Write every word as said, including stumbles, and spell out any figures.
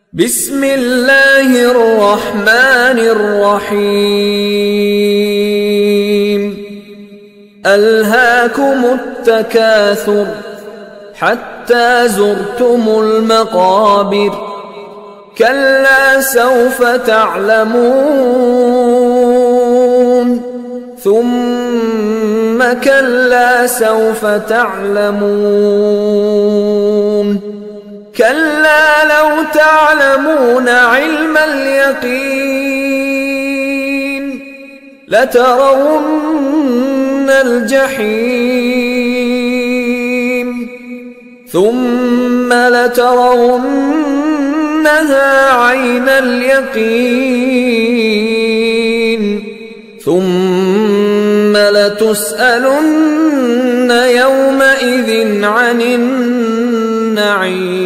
بسم الله الرحمن الرحيم ألهاكم التكاثر حتى زرتم المقابر كلا سوف تعلمون ثم كلا سوف تعلمون كلا لو تعلمون علم اليقين لترون الجحيم ثم لترونها عين اليقين ثم لتسألن يومئذ عن النعيم.